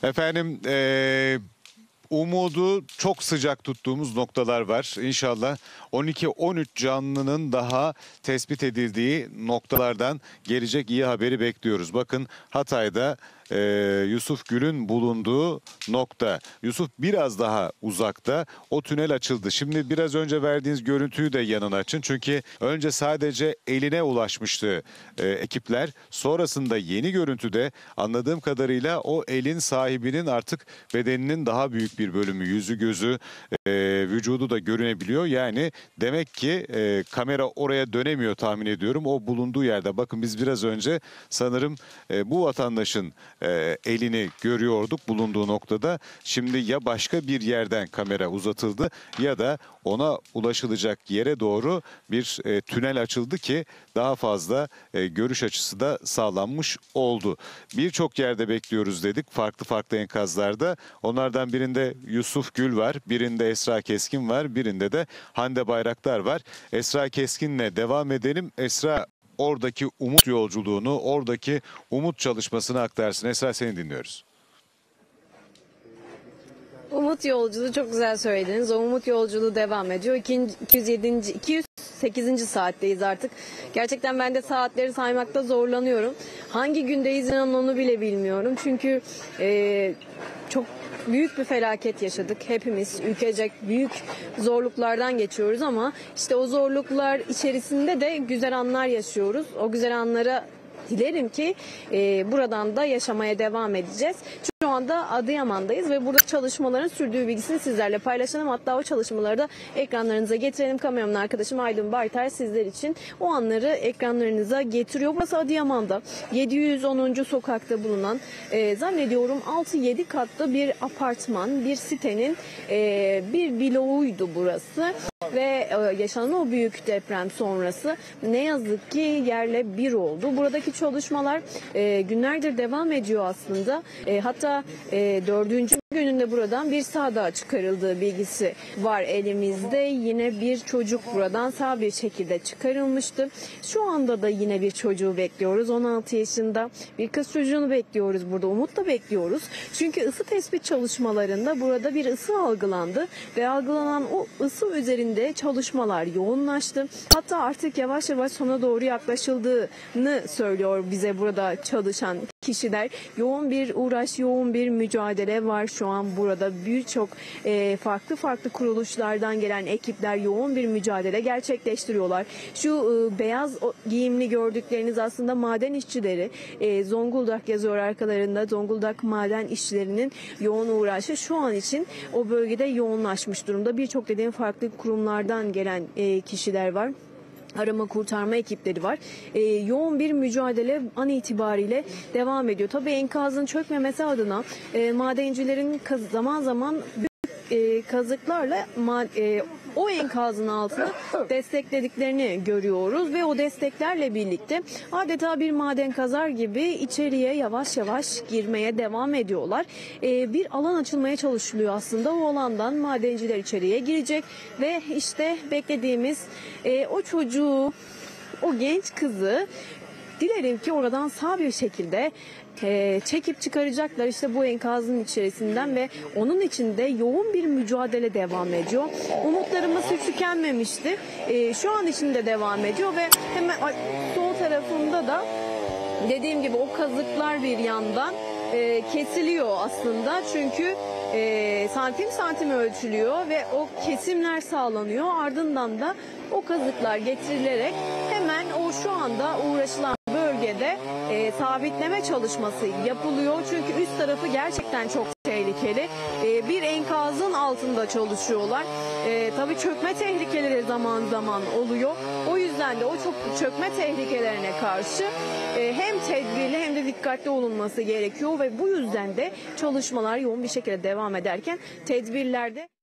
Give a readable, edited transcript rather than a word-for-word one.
Efendim umudu çok sıcak tuttuğumuz noktalar var. İnşallah 12-13 canlının daha tespit edildiği noktalardan gelecek iyi haberi bekliyoruz. Bakın Hatay'da Yusuf Gül'ün bulunduğu nokta. Yusuf biraz daha uzakta. O tünel açıldı. Şimdi biraz önce verdiğiniz görüntüyü de yanına açın. Çünkü önce sadece eline ulaşmıştı ekipler. Sonrasında yeni görüntüde anladığım kadarıyla o elin sahibinin artık bedeninin daha büyük bir bölümü, yüzü gözü, vücudu da görünebiliyor. Yani demek ki kamera oraya dönemiyor tahmin ediyorum. O bulunduğu yerde. Bakın biz biraz önce sanırım bu vatandaşın elini görüyorduk bulunduğu noktada. Şimdi ya başka bir yerden kamera uzatıldı ya da ona ulaşılacak yere doğru bir tünel açıldı ki daha fazla görüş açısı da sağlanmış oldu. Birçok yerde bekliyoruz dedik farklı farklı enkazlarda. Onlardan birinde Yusuf Gül var, birinde Esra Keskin var, birinde de Hande Bayraktar var. Esra Keskin'le devam edelim. Esra oradaki umut yolculuğunu, oradaki umut çalışmasını aktarsın. Esra seni dinliyoruz. Umut yolculuğu çok güzel söylediniz. O umut yolculuğu devam ediyor. 208. saatteyiz artık. Gerçekten ben de saatleri saymakta zorlanıyorum. Hangi gündeyiz inanın onu bile bilmiyorum. Çünkü çok büyük bir felaket yaşadık. Hepimiz ülkecek büyük zorluklardan geçiyoruz ama işte o zorluklar içerisinde de güzel anlar yaşıyoruz. O güzel anlara dilerim ki buradan da yaşamaya devam edeceğiz. Şu anda Adıyaman'dayız ve burada çalışmaların sürdüğü bilgisini sizlerle paylaşalım. Hatta o çalışmaları da ekranlarınıza getirelim. Kameraman arkadaşım Aydın Baytar sizler için o anları ekranlarınıza getiriyor. Burası Adıyaman'da 710. sokakta bulunan zannediyorum 6-7 katlı bir apartman, bir sitenin bir bloğuydu burası. Ve yaşanan o büyük deprem sonrası ne yazık ki yerle bir oldu. Buradaki çalışmalar günlerdir devam ediyor aslında. Hatta 4. gününde buradan bir sağdağa çıkarıldığı bilgisi var elimizde. Yine bir çocuk buradan sağ bir şekilde çıkarılmıştı. Şu anda da yine bir çocuğu bekliyoruz. 16 yaşında bir kız çocuğunu bekliyoruz burada. Umutla bekliyoruz. Çünkü ısı tespit çalışmalarında burada bir ısı algılandı ve algılanan o ısı üzerinde çalışmalar yoğunlaştı. Hatta artık yavaş yavaş sona doğru yaklaşıldığını söylüyor bize burada çalışan kişiler. Yoğun bir uğraş, yoğun bir mücadele var şu an burada. Birçok farklı kuruluşlardan gelen ekipler yoğun bir mücadele gerçekleştiriyorlar. Şu beyaz giyimli gördükleriniz aslında maden işçileri. Zonguldak yazıyor arkalarında. Zonguldak maden işçilerinin yoğun uğraşı şu an için o bölgede yoğunlaşmış durumda. Birçok dediğim farklı kurumlardan gelen kişiler var. Arama kurtarma ekipleri var. Yoğun bir mücadele an itibariyle devam ediyor. Tabii enkazın çökmemesi adına madencilerin zaman zaman kazıklarla o enkazın altını desteklediklerini görüyoruz ve o desteklerle birlikte adeta bir maden kazar gibi içeriye yavaş yavaş girmeye devam ediyorlar. Bir alan açılmaya çalışılıyor aslında. O alandan madenciler içeriye girecek ve işte beklediğimiz o çocuğu, o genç kızı dilerim ki oradan sağ bir şekilde çekip çıkaracaklar işte bu enkazın içerisinden ve onun içinde yoğun bir mücadele devam ediyor. Umutlarımız hiç tükenmemişti. Şu an içinde devam ediyor ve hemen sol tarafında da dediğim gibi o kazıklar bir yandan kesiliyor aslında. Çünkü santim ölçülüyor ve o kesimler sağlanıyor. Ardından da o kazıklar getirilerek hemen o şu anda uğraşılan bölgede sabitleme çalışması yapılıyor. Çünkü üst tarafı gerçekten çok tehlikeli. Bir enkazın altında çalışıyorlar. Tabii çökme tehlikeleri zaman zaman oluyor. O yüzden de o çok çökme tehlikelerine karşı hem tedbirli hem de dikkatli olunması gerekiyor ve bu yüzden de çalışmalar yoğun bir şekilde devam ederken tedbirlerde